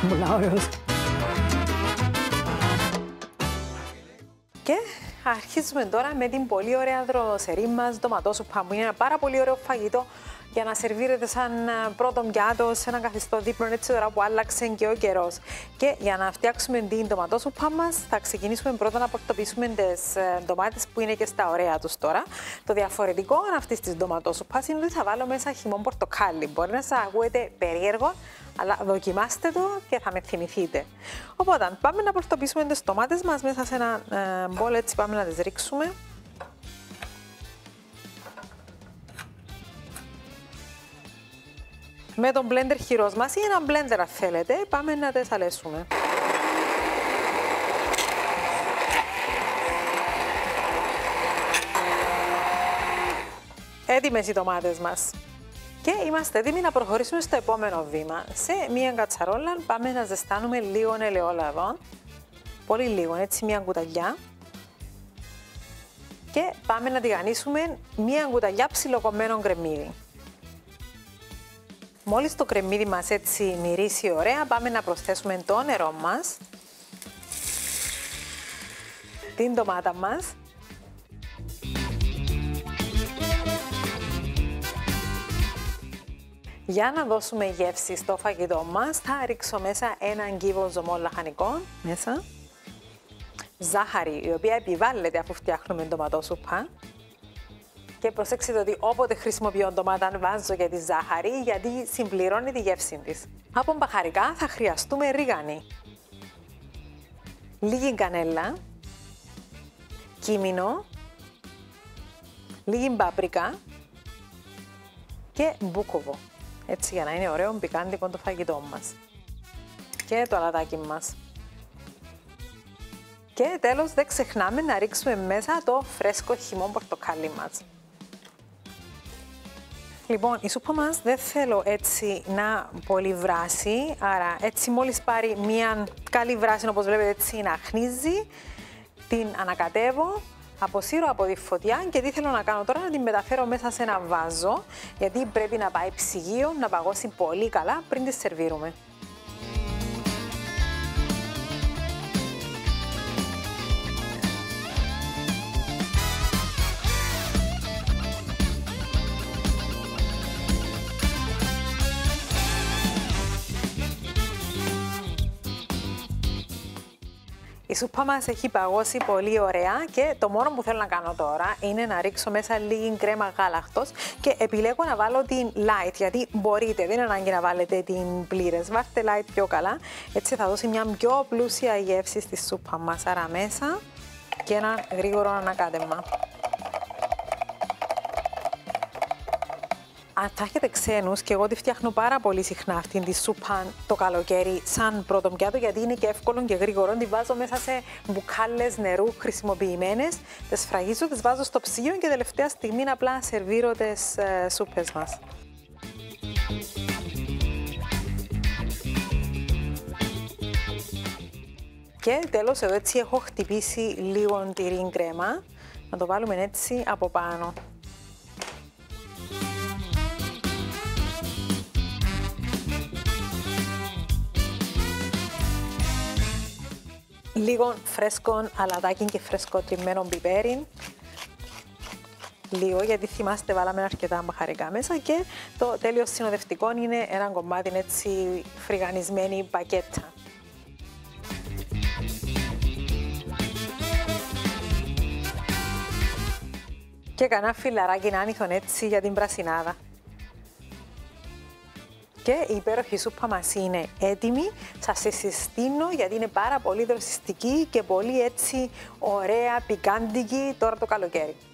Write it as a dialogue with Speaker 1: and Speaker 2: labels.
Speaker 1: Πολλά ωραίος. Και αρχίζουμε τώρα με την πολύ ωραία δροσερή μας ντοματόσουπα, που είναι ένα πάρα πολύ ωραίο φαγητό για να σερβίρετε σαν πρώτο πιάτο σε ένα καθιστό δείπνο, έτσι τώρα που άλλαξε και ο καιρός. Και για να φτιάξουμε την ντοματόσουπα μας, θα ξεκινήσουμε πρώτα να πορτοποιήσουμε τις ντομάτες που είναι και στα ωραία τους τώρα. Το διαφορετικό αυτής της ντοματόσουπας είναι ότι θα βάλω μέσα χυμό πορτοκάλι. Μπορεί να σας ακούγεται περίεργο, αλλά δοκιμάστε το και θα με θυμηθείτε. Οπότε, πάμε να πορτοποιήσουμε τις ντομάτες μας μέσα σε ένα μπολ, έτσι πάμε να τις ρίξουμε. Με τον blender χειρός μας ή ένα blender αν θέλετε, πάμε να τις αλέσουμε. Έτοιμες οι ντομάτες μας. Και είμαστε έτοιμοι να προχωρήσουμε στο επόμενο βήμα. Σε μία κατσαρόλα πάμε να ζεστάνουμε λίγο ελαιόλαδο. Πολύ λίγο, έτσι μία κουταλιά. Και πάμε να τηγανίσουμε μία κουταλιά ψιλοκομμένο κρεμμύδι. Μόλις το κρεμμύδι μας έτσι μυρίσει ωραία, πάμε να προσθέσουμε το νερό μας, την ντομάτα μας για να δώσουμε γεύση στο φαγητό μας. Θα ρίξω μέσα έναν κύβο ζωμό λαχανικών μέσα, ζάχαρη η οποία επιβάλλεται αφού φτιάχνουμε ντοματόσουπα. Και προσέξτε ότι όποτε χρησιμοποιώ ντομάτα βάζω και τη ζάχαρη, γιατί συμπληρώνει τη γεύση της. Από μπαχαρικά θα χρειαστούμε ρίγανη, λίγη κανέλα, κίμινο, λίγη παπρικά και μπούκοβο. Έτσι για να είναι ωραίο πικάντικο το φαγητό μας. Και το αλατάκι μας. Και τέλος δεν ξεχνάμε να ρίξουμε μέσα το φρέσκο χυμό πορτοκάλι μας. Λοιπόν, η σούπα μας δεν θέλω έτσι να πολύ βράσει, άρα έτσι μόλις πάρει μια καλή βράση, όπως βλέπετε έτσι να χνίζει, την ανακατεύω, αποσύρω από τη φωτιά και τι θέλω να κάνω τώρα, να την μεταφέρω μέσα σε ένα βάζο, γιατί πρέπει να πάει ψυγείο, να παγώσει πολύ καλά πριν τη σερβίρουμε. Η σούπα μας έχει παγώσει πολύ ωραία και το μόνο που θέλω να κάνω τώρα είναι να ρίξω μέσα λίγη κρέμα γάλακτος και επιλέγω να βάλω την light, γιατί μπορείτε, δεν είναι ανάγκη να βάλετε την πλήρες, βάλτε light πιο καλά, έτσι θα δώσει μια πιο πλούσια γεύση στη σούπα μας. Άρα μέσα και ένα γρήγορο ανακάτεμα. Αν θα έχετε ξένους, και εγώ τη φτιάχνω πάρα πολύ συχνά αυτήν τη σούπα το καλοκαίρι σαν πρώτο πιάτο, γιατί είναι και εύκολο και γρήγορο. Τη βάζω μέσα σε μπουκάλες νερού χρησιμοποιημένες, τις σφραγίζω, τις βάζω στο ψυγείο και τελευταία στιγμή απλά σερβίρω τις σούπες μας. Και τέλος εδώ έτσι έχω χτυπήσει λίγο τυρί κρέμα, να το βάλουμε έτσι από πάνω. Λίγο φρέσκο αλατάκι και φρέσκο τριμμένο πιπέρι. Λίγο, γιατί θυμάστε βάλαμε αρκετά μπαχαρικά μέσα και το τέλειο συνοδευτικό είναι ένα κομμάτι έτσι φρυγανισμένη πακέτα. Και κανένα φιλαράκι να άνηθον έτσι για την πρασινάδα. Και η υπέροχη σούπα μας είναι έτοιμη. Σας τη συστήνω γιατί είναι πάρα πολύ δροσιστική και πολύ έτσι ωραία, πικάντικη τώρα το καλοκαίρι.